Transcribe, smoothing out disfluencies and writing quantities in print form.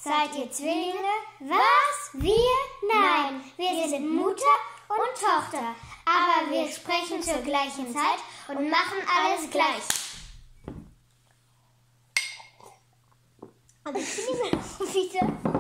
Seid ihr Zwillinge? Was? Wir? Nein, wir sind Mutter und Tochter. Aber wir sprechen zur gleichen Zeit und machen alles gleich. Und ich bin wieder.